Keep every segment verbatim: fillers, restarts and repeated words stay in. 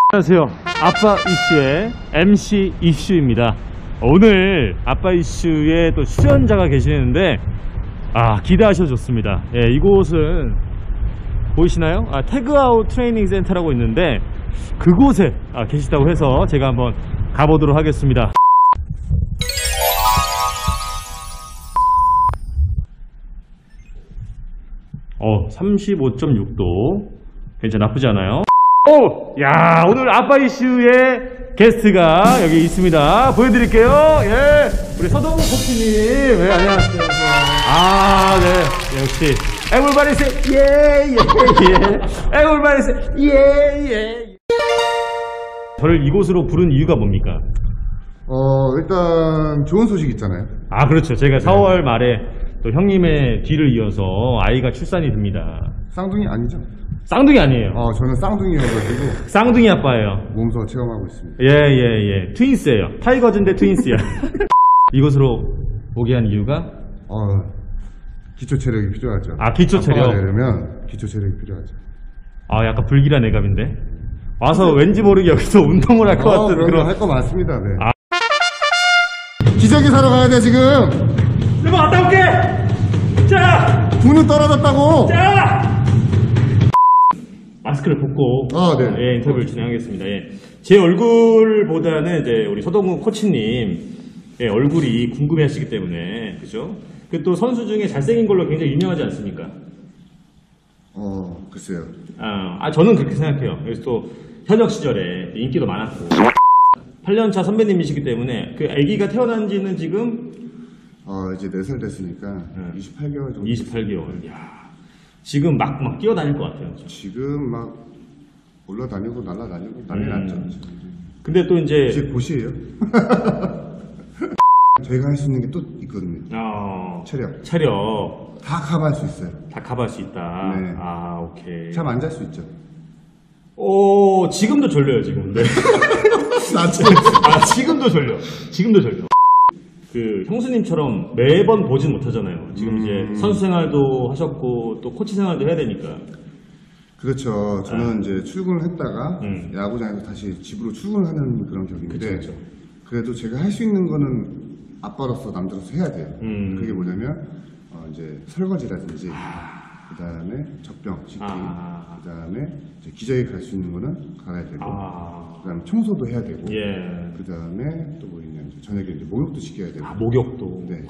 안녕하세요. 아빠 이슈의 엠씨 이슈입니다. 오늘 아빠 이슈에 또 출연자가 계시는데 아 기대하셔도 좋습니다. 예, 이곳은 보이시나요? 아, 태그아웃 트레이닝 센터라고 있는데 그곳에 아, 계시다고 해서 제가 한번 가보도록 하겠습니다. 어, 삼십오 점 육 도 괜찮아, 나쁘지 않아요. 오! 야, 오늘 아빠 이슈의 게스트가 여기 있습니다. 보여드릴게요. 예. 우리 서동훈 코치님. 예, 안녕하세요. 아, 네. 역시. Everybody say, 예, 예, 예. Everybody say, 예, 예. 저를 이곳으로 부른 이유가 뭡니까? 어, 일단 좋은 소식 있잖아요. 아, 그렇죠. 제가 사월 말에 또 형님의 뒤를 이어서 아이가 출산이 됩니다. 쌍둥이 아니죠? 쌍둥이 아니에요. 어, 저는 쌍둥이여가지고 쌍둥이 아빠예요. 몸소 체험하고 있습니다. 예, 예, 예. 트윈스예요. 타이거즈인데 트윈스야. 이곳으로 오게 한 이유가? 어, 기초 체력이 필요하죠. 아, 기초 체력. 아빠가 되려면 기초 체력이 필요하죠. 아, 약간 불길한 애감인데. 와서 왠지 모르게 여기서 운동을 할 것 어, 같은 그런 그런. 할거 많습니다. 네. 아. 기저귀 사러 가야 돼 지금. 여보, 갔다 올게. 자, 문은 떨어졌다고. 자. 마스크를 벗고 아, 네. 예, 인터뷰를 진행하겠습니다. 예. 제 얼굴보다는 이제 우리 서동훈 코치님 예, 얼굴이 궁금해하시기 때문에 그죠? 그 또 선수 중에 잘생긴 걸로 굉장히 유명하지 않습니까? 어, 글쎄요. 아, 아 저는 그렇게 생각해요. 그래서 또 현역 시절에 인기도 많았고 팔 년 차 선배님이시기 때문에 그 아기가 태어난 지는 지금 어, 이제 네 살 됐으니까 네. 이십팔 개월 정도. 이십팔 개월. 야, 지금 막 막 뛰어다닐 것 같아요. 지금 막 올라다니고 날아다니고 난리 음. 났죠. 근데 또 이제 제 곳이에요. 제가 할 수 있는 게 또 있거든요. 어, 체력. 체력 다 커버할 수 있어요. 다 커버할 수 있다. 네. 아, 오케이. 잠 안 잘 수 있죠. 오, 지금도 졸려요, 지금. 네. 나지. 아, 지금도 졸려. 지금도 졸려. 그 형수님처럼 매번 보진 못하잖아요. 지금 음. 이제 선수 생활도 하셨고 또 코치 생활도 해야 되니까. 그렇죠. 저는 아. 이제 출근을 했다가 음. 야구장에서 다시 집으로 출근하는 그런 격인데 그쵸, 그쵸. 그래도 제가 할 수 있는 거는 아빠로서 남자로서 해야 돼요. 음. 그게 뭐냐면 어, 이제 설거지라든지 그 다음에 젖병 씻기 아. 그 다음에 기저귀 갈 수 있는 거는 갈아야 되고 아, 그 다음에 청소도 해야 되고 예. 그 다음에 또 뭐 있냐 이제 저녁에 이제 목욕도 시켜야 되고 아, 목욕도. 네.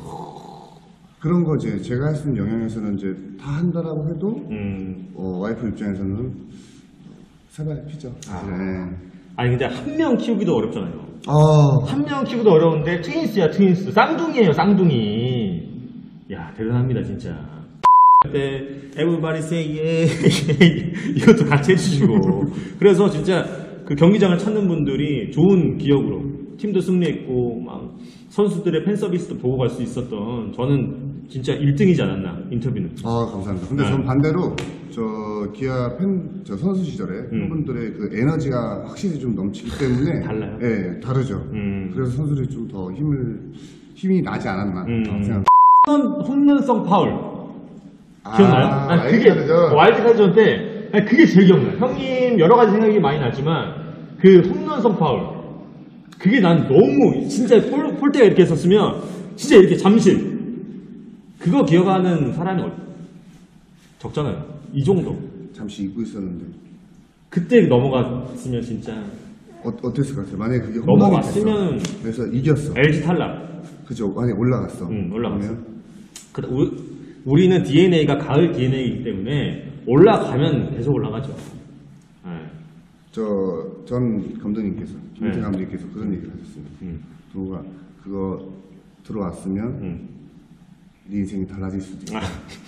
그런 거 이제 제가 할 수 있는 영역에서는 이제 다 한다라고 해도 음. 어, 와이프 입장에서는 세발이 피죠. 아. 네. 아니 근데 한 명 키우기도 어렵잖아요. 아, 한 명 키우기도 어려운데 트윈스야 트윈스. 쌍둥이에요 쌍둥이. 야 대단합니다 진짜. 그때 everybody say yeah 이것도 같이 해주시고 그래서 진짜 그 경기장을 찾는 분들이 좋은 기억으로 팀도 승리했고 막 선수들의 팬 서비스도 보고 갈 수 있었던 저는 진짜 일 등이지 않았나 인터뷰는. 아 감사합니다. 근데 네. 전 반대로 저 기아 팬, 저 선수 시절에 음. 팬분들의 그 에너지가 확실히 좀 넘치기 때문에 달라요? 네, 다르죠. 음. 그래서 선수들이 좀 더 힘을 힘이 나지 않았나 음. 생각. 홈런, 홈런성 파울 기억나요? 아, 아니, 그게 와일드카드죠. 와일드카드전 때 아니, 그게 제일 기억나요. 형님 여러 가지 생각이 많이 나지만 그 홈런성 파울 그게 난 너무 진짜 볼, 볼 때가 이렇게 했었으면 진짜 이렇게 잠실 그거 기억하는 사람이 어- 적잖아요. 이 정도. 잠시 잊고 있었는데 그때 넘어갔으면 진짜 어, 어땠을 것 같아요? 만약에 그게 홈런이 넘어갔으면 됐어. 그래서 이겼어. 엘지 탈락. 그죠? 만약에 올라갔어. 응, 올라갔어. 그러면 그, 우, 우리는 디엔에이가 가을 디엔에이이기 때문에 올라가면 계속 올라가죠. 네. 저 전 감독님께서 김태 네. 감독님께서 그런 얘기를 하셨습니다. 음. 동우가 그거 들어왔으면 음. 네 인생이 달라질 수도 있어. 아.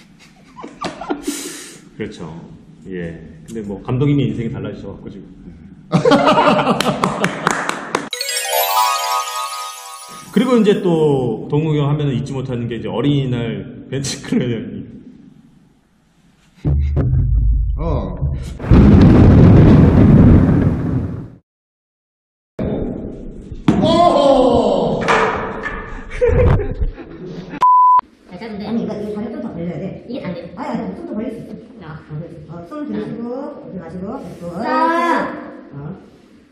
그렇죠. 예. 근데 뭐 감독님이 인생이 달라지셔갖고 지금. 그리고 이제 또 동욱이 형 하면은 잊지 못하는 게 이제 어린이날 벤치 클레어니. 어. 오호! 짧은데 아니 이거 이거 다리 좀더 벌려야 돼. 이게 단데. 아니 아니 좀 더 벌릴 수 있어. 아, 어, 손 들이시고, 이렇게 마시고, 됐고. 자. 어.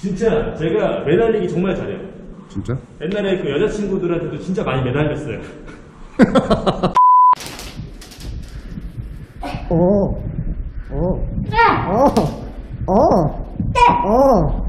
진짜 제가 매달리기 정말 잘해요. 진짜? 옛날에 그 여자친구들한테도 진짜 많이 매달렸어요. 어, 어, 어, 어, 어.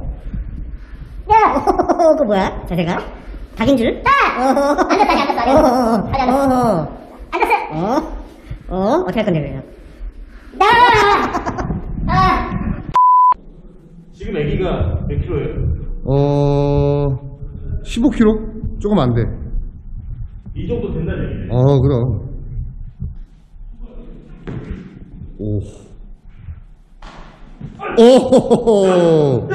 어, 그 뭐야? 자세가? 닭인 줄? 앉았다, 앉았다, 앉았어. 어, 어, 앉았어. 어, 어, 어떻게 할 건데, 그래요? 나! 아! 지금 아기가 몇 킬로예요? 어, 십오 킬로그램? 조금 안 돼. 이 정도 된다는 얘기네. 어, 그럼. 오. 오!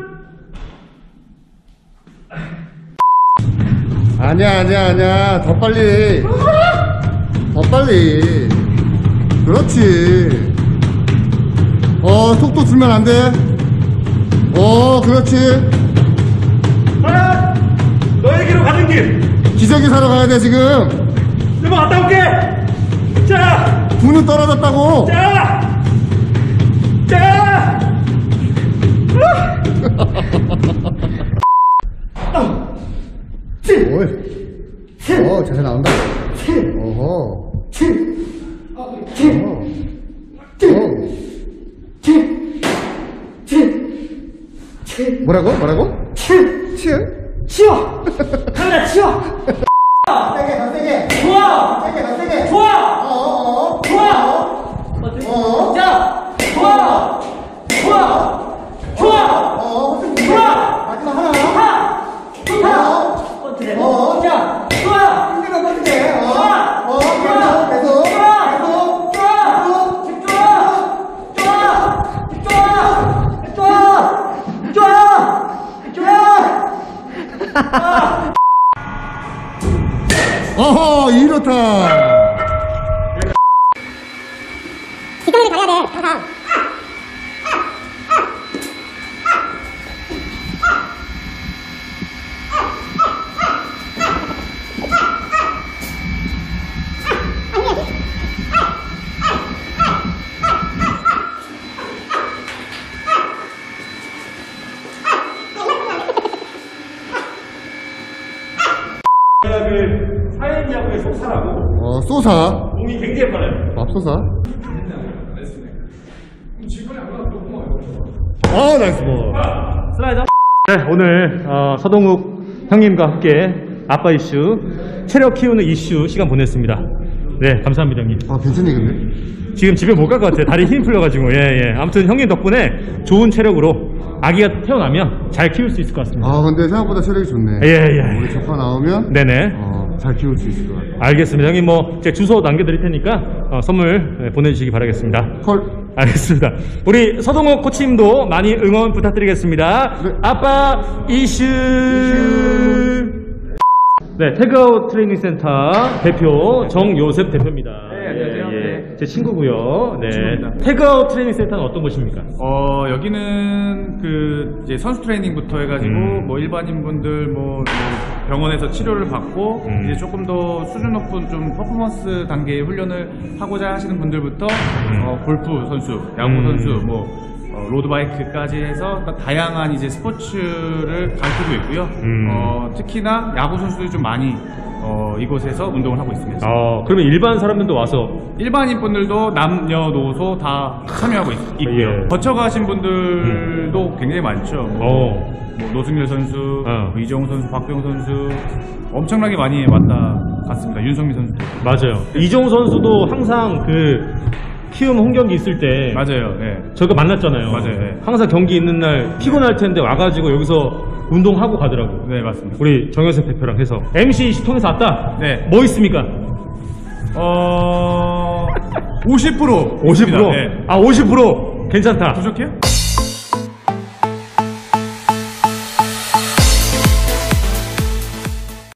아니야, 아니야, 아니야. 더 빨리. 더 빨리. 그렇지. 어, 속도 줄면 안 돼. 어, 그렇지. 아! 너에게로 가는 길! 기저귀 사러 가야 돼, 지금. 내가 갔다 올게! 자! 분은 떨어졌다고. 자! 자! 뭘? 어, 자세 나온다. 어허. 어. 어. 뭐라고? 뭐라고? 치열? 치워! 카메라 치워! 세게, 더 세게! 좋아! 세게, 더 세게! 좋아! 어, 어, 어. 좋아! 어, 자! 좋아! 좋아! 좋아! 어, 좀 좋아! 마지막 하나. 하! 좋다! 어때? 어. 자! 좋아! 힘들면 뻗게. 어, 좋아! 어, 계속, 계속. 좋아! 계속. 좋아! 계속. 좋아! 좋아! 좋아! 좋아! 좋아! 좋아! 어허, 이렇다. 뒷정리 잘해야 돼, 항상. 제가 그 사회야구의 속사라고 어, 쏘사. 몸이 굉장히 빨라요. 맙소사. 아, 나이스 볼. 슬라이더. 네, 오늘 어, 서동욱 형님과 함께 아빠 이슈, 체력 키우는 이슈 시간 보냈습니다. 네, 감사합니다, 형님. 아, 괜찮니, 근데? 지금 집에 못 갈 것 같아요. 다리 힘 풀려가지고. 예, 예. 아무튼 형님 덕분에 좋은 체력으로 아기가 태어나면 잘 키울 수 있을 것 같습니다. 아, 근데 생각보다 체력이 좋네. 예, 예. 우리 조카 나오면 네네. 어, 잘 키울 수 있을 것 같아. 알겠습니다. 형님 뭐, 제 주소 남겨드릴 테니까 어, 선물 예, 보내주시기 바라겠습니다. 콜. 알겠습니다. 우리 서동욱 코치님도 많이 응원 부탁드리겠습니다. 네. 아빠 이슈. 네, 태그아웃 트레이닝 센터 대표 정요셉 대표입니다. 네, 안녕하세요. 예, 예. 네. 제 친구고요. 네. 친구입니다. 태그아웃 트레이닝 센터는 어떤 곳입니까? 어, 여기는 그 이제 선수 트레이닝부터 해가지고 음. 뭐 일반인 분들 뭐 병원에서 치료를 받고 음. 이제 조금 더 수준 높은 좀 퍼포먼스 단계의 훈련을 하고자 하시는 분들부터 어, 골프 선수, 야구 음. 선수, 뭐 어, 로드바이크까지 해서 다양한 이제 스포츠를 가르치고 있고요. 음. 어, 특히나 야구 선수들이 좀 많이 어, 이곳에서 운동을 하고 있습니다. 어, 그러면 일반 사람들도 와서 일반인 분들도 남녀노소 다 참여하고 있, 고요 예. 거쳐가신 분들도 굉장히 많죠. 뭐, 어. 뭐 노승열 선수, 어. 뭐 이정우 선수, 박병호 선수 엄청나게 많이 왔다 갔습니다. 윤성민 선수도 맞아요. 이종우 선수도 항상 그 키움 홈경기 있을 때 맞아요. 네. 저희가 만났잖아요. 맞아요, 네. 항상 경기 있는 날 피곤할 텐데 와가지고 여기서 운동하고 가더라고. 네, 맞습니다. 우리 정현석 대표랑 해서 엠씨 통해서 왔다. 네. 뭐 있습니까? 어... 오십 퍼센트 오십 퍼센트. 네. 아 오십 퍼센트 괜찮다. 부족해요?